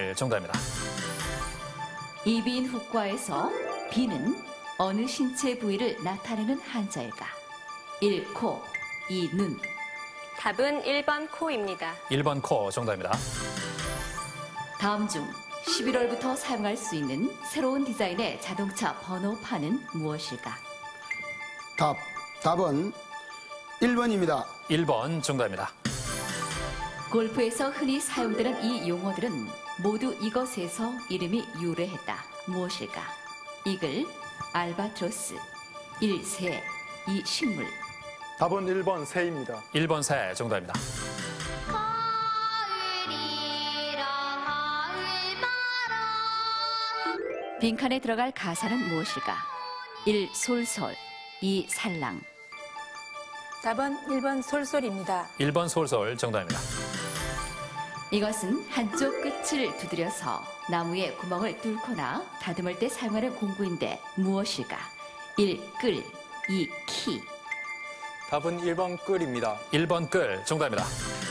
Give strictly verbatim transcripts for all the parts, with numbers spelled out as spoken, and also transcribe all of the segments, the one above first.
일 정답입니다. 이비인 후과에서 비는 어느 신체 부위를 나타내는 한자일까? 일. 코, 이. 눈. 답은 일 번 코입니다. 일 번 코 정답입니다. 다음 중 십일월부터 사용할 수 있는 새로운 디자인의 자동차 번호판은 무엇일까? 답, 답은 일 번입니다. 일 번 정답입니다. 골프에서 흔히 사용되는 이 용어들은 모두 이것에서 이름이 유래했다. 무엇일까? 이글, 알바트로스, 일. 새, 이. 식물. 답은 일 번 새입니다. 일 번 새 정답입니다. 빈칸에 들어갈 가사는 무엇일까? 일. 솔솔, 이. 살랑. 답은 일 번 솔솔입니다. 일 번 솔솔 정답입니다. 이것은 한쪽 끝을 두드려서 나무에 구멍을 뚫거나 다듬을 때 사용하는 공구인데 무엇일까? 일. 끌, 이. 키. 답은 일 번 끌입니다. 일 번 끌 정답입니다.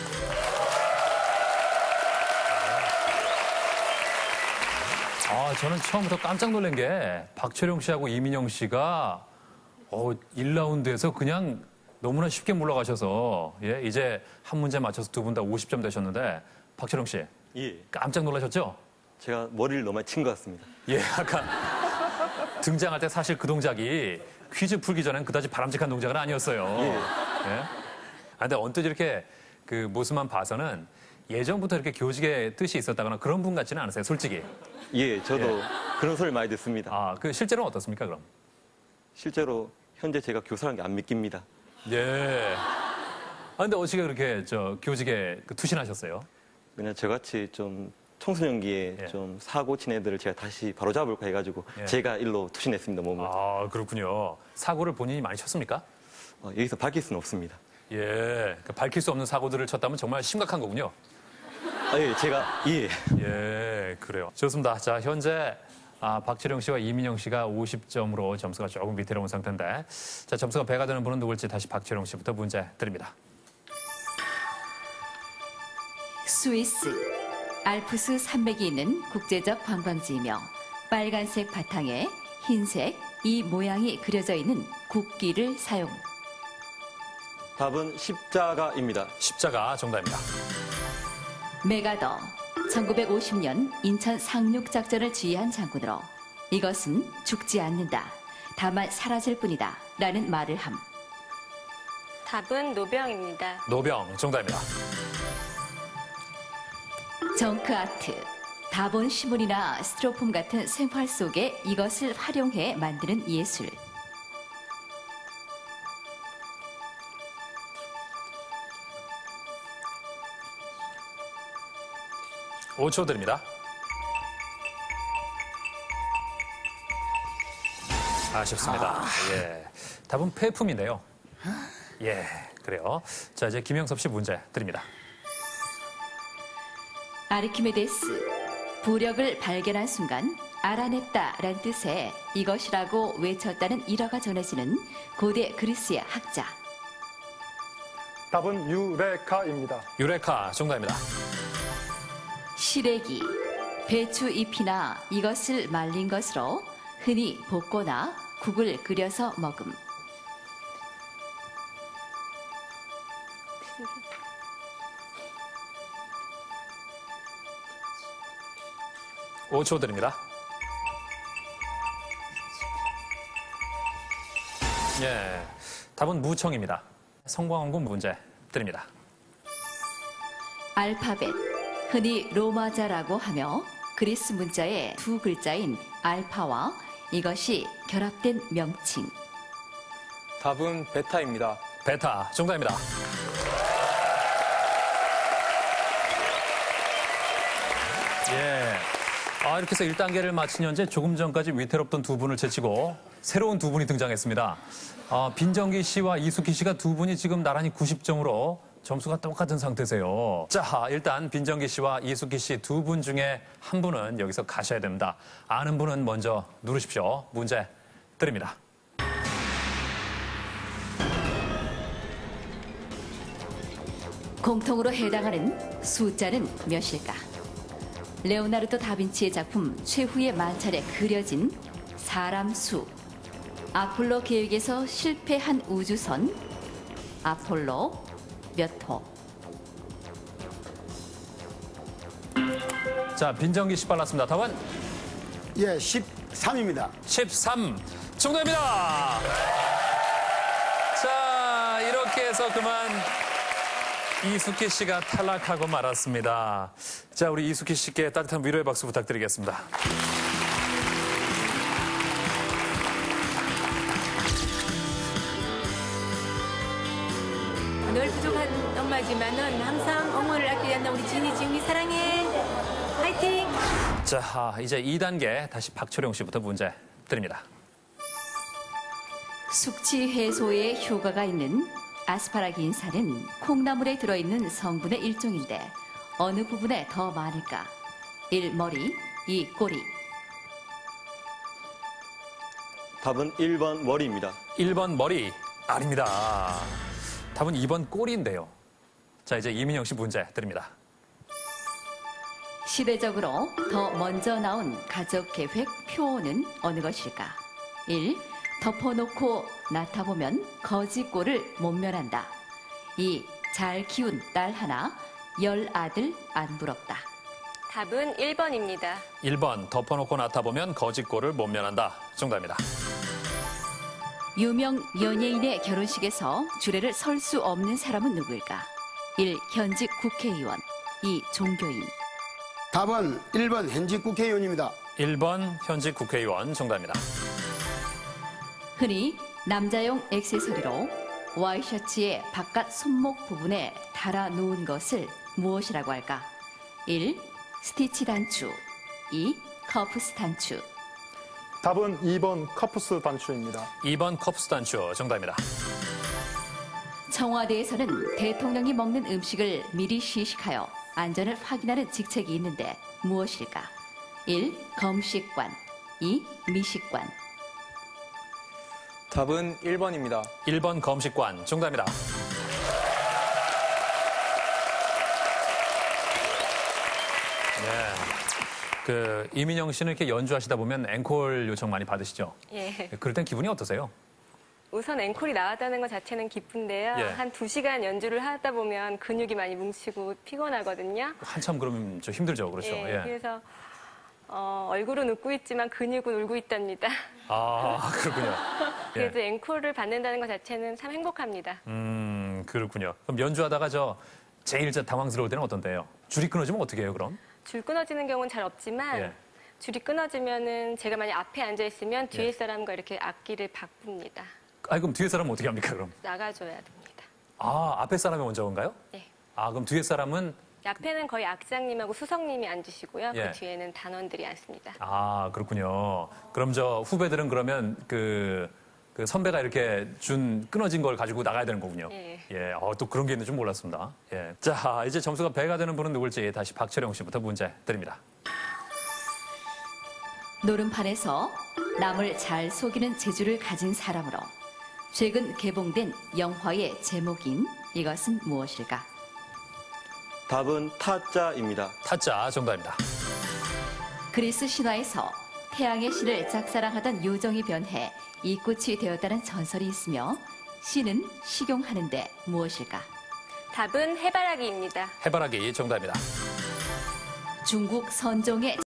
아, 저는 처음부터 깜짝 놀란 게 박철용 씨하고 이민영 씨가 어, 일 라운드에서 그냥 너무나 쉽게 물러가셔서 예, 이제 한 문제 맞춰서 두 분 다 오십 점 되셨는데 박철용 씨 예, 깜짝 놀라셨죠? 제가 머리를 너무 많이 친 것 같습니다. 예, 아까 등장할 때 사실 그 동작이 퀴즈 풀기 전엔 그다지 바람직한 동작은 아니었어요. 예. 예. 아, 근데 언뜻 이렇게 그 모습만 봐서는 예전부터 이렇게 교직의 뜻이 있었다거나 그런 분 같지는 않으세요, 솔직히. 예, 저도 그런 소리를 많이 듣습니다. 아, 그 실제로는 어떻습니까, 그럼? 실제로 현재 제가 교사라는 게 안 믿깁니다. 예. 아, 근데 어떻게 그렇게 저 교직에 그 투신하셨어요? 그냥 저같이 좀 청소년기에 예. 좀 사고 친 애들을 제가 다시 바로잡을까 해가지고 예. 제가 일로 투신했습니다, 몸을. 아, 그렇군요. 사고를 본인이 많이 쳤습니까? 어, 여기서 밝힐 수는 없습니다. 예. 그 밝힐 수 없는 사고들을 쳤다면 정말 심각한 거군요. 아, 예, 제가, 예. 예, 그래요. 좋습니다. 자, 현재 아, 박철용 씨와 이민영 씨가 오십 점으로 점수가 조금 밑으로 온 상태인데, 자, 점수가 배가 되는 분은 누굴지 다시 박철용 씨부터 문제 드립니다. 스위스, 알프스 산맥이 있는 국제적 관광지이며 빨간색 바탕에 흰색 이 모양이 그려져 있는 국기를 사용. 답은 십자가입니다. 십자가 정답입니다. 메가더, 천구백오십 년 인천 상륙작전을 지휘한 장군으로 이것은 죽지 않는다, 다만 사라질 뿐이다 라는 말을 함. 답은 노병입니다. 노병 정답입니다. 정크아트, 다본 시문이나 스티로폼 같은 생활 속에 이것을 활용해 만드는 예술. 오 초 드립니다. 아쉽습니다. 예. 답은 폐품인데요. 예, 그래요. 자, 이제 김영섭 씨 문제 드립니다. 아르키메데스, 부력을 발견한 순간 알아냈다라는 뜻의 이것이라고 외쳤다는 일화가 전해지는 고대 그리스의 학자. 답은 유레카입니다. 유레카 정답입니다. 시래기, 배추 잎이나 이것을 말린 것으로 흔히 볶거나 국을 끓여서 먹음. 오 초 드립니다. 예, 답은 무청입니다. 성광원군 문제 드립니다. 알파벳, 흔히 로마자라고 하며 그리스 문자의 두 글자인 알파와 이것이 결합된 명칭. 답은 베타입니다. 베타 정답입니다. 예. 아, 이렇게 해서 일 단계를 마친 현재 조금 전까지 위태롭던 두 분을 제치고 새로운 두 분이 등장했습니다. 아, 빈정기 씨와 이숙희 씨가 두 분이 지금 나란히 구십 점으로 점수가 똑같은 상태세요. 자, 일단 빈정기 씨와 이숙희 씨 두 분 중에 한 분은 여기서 가셔야 됩니다. 아는 분은 먼저 누르십시오. 문제 드립니다. 공통으로 해당하는 숫자는 몇일까? 레오나르도 다빈치의 작품 최후의 만찬에 그려진 사람 수. 아폴로 계획에서 실패한 우주선. 아폴로 몇 호? 자, 빈정기 씨 빨랐습니다. 답은 예, 십삼입니다. 십삼. 정답입니다. 자, 이렇게 해서 그만 이숙희 씨가 탈락하고 말았습니다. 자, 우리 이숙희 씨께 따뜻한 위로의 박수 부탁드리겠습니다. 늘 부족한 엄마지만은 항상 어머니를 아끼지 않는 우리 지니 지웅이 사랑해. 화이팅! 자, 아, 이제 이 단계 다시 박초령 씨부터 문제 드립니다. 숙취 해소에 효과가 있는 아스파라긴산은 콩나물에 들어있는 성분의 일종인데 어느 부분에 더 많을까? 일. 머리, 이. 꼬리. 답은 일 번 머리입니다. 일 번 머리. 아닙니다. 답은 이 번 꼬리인데요. 자, 이제 이민영 씨 문제 드립니다. 시대적으로 더 먼저 나온 가족계획 표어는 어느 것일까? 일. 덮어놓고 나타보면 거지꼴을 못 면한다. 이. 잘 키운 딸 하나, 열 아들 안 부럽다. 답은 일 번입니다. 일 번 덮어놓고 나타보면 거짓골을 못 면한다. 정답입니다. 유명 연예인의 결혼식에서 주례를 설 수 없는 사람은 누구일까? 일. 현직 국회의원, 이. 종교인. 답은 일 번 현직 국회의원입니다. 일 번 현직 국회의원. 정답입니다. 흔히 남자용 액세서리로 와이셔츠의 바깥 손목 부분에 달아 놓은 것을 무엇이라고 할까? 일. 스티치 단추, 이. 커프스 단추. 답은 이 번 커프스 단추입니다. 이 번 컵스 단추. 정답입니다. 청와대에서는 대통령이 먹는 음식을 미리 시식하여 안전을 확인하는 직책이 있는데 무엇일까? 일. 검식관, 이. 미식관. 답은 일 번입니다. 일 번 검식관. 정답입니다. 네. 그 이민영 씨는 이렇게 연주하시다 보면 앵콜 요청 많이 받으시죠? 예. 그럴 땐 기분이 어떠세요? 우선 앵콜이 나왔다는 것 자체는 기쁜데요. 예. 한 두 시간 연주를 하다 보면 근육이 많이 뭉치고 피곤하거든요. 한참 그러면 좀 힘들죠, 그렇죠? 예, 예. 그래서 어, 얼굴은 웃고 있지만 근육은 울고 있답니다. 아, 그렇군요. 그래도 예. 앵콜을 받는다는 것 자체는 참 행복합니다. 음, 그렇군요. 그럼 연주하다가 저 제일 저 당황스러울 때는 어떤 때예요? 줄이 끊어지면 어떻게 해요, 그럼? 줄 끊어지는 경우는 잘 없지만 예. 줄이 끊어지면은 제가 만약 앞에 앉아 있으면 뒤에 예. 사람과 이렇게 악기를 바꿉니다. 아니, 그럼 뒤에 사람은 어떻게 합니까, 그럼? 나가줘야 됩니다. 아, 앞에 사람이 먼저 온가요? 네. 아, 그럼 뒤에 사람은 앞에는 거의 악장님하고 수석님이 앉으시고요. 예. 그 뒤에는 단원들이 앉습니다. 아, 그렇군요. 그럼 저 후배들은 그러면 그, 그 선배가 이렇게 준 끊어진 걸 가지고 나가야 되는 거군요. 예. 예, 어, 또 그런 게 있는 줄 몰랐습니다. 예. 자, 이제 점수가 배가 되는 분은 누굴지 다시 박철영 씨부터 문제 드립니다. 노름판에서 남을 잘 속이는 재주를 가진 사람으로 최근 개봉된 영화의 제목인 이것은 무엇일까? 답은 타짜입니다. 타짜 정답입니다. 그리스 신화에서 태양의 신을 짝사랑하던 요정이 변해 이꽃이 되었다는 전설이 있으며 신은 식용하는데 무엇일까? 답은 해바라기입니다. 해바라기 정답입니다. 중국 선종의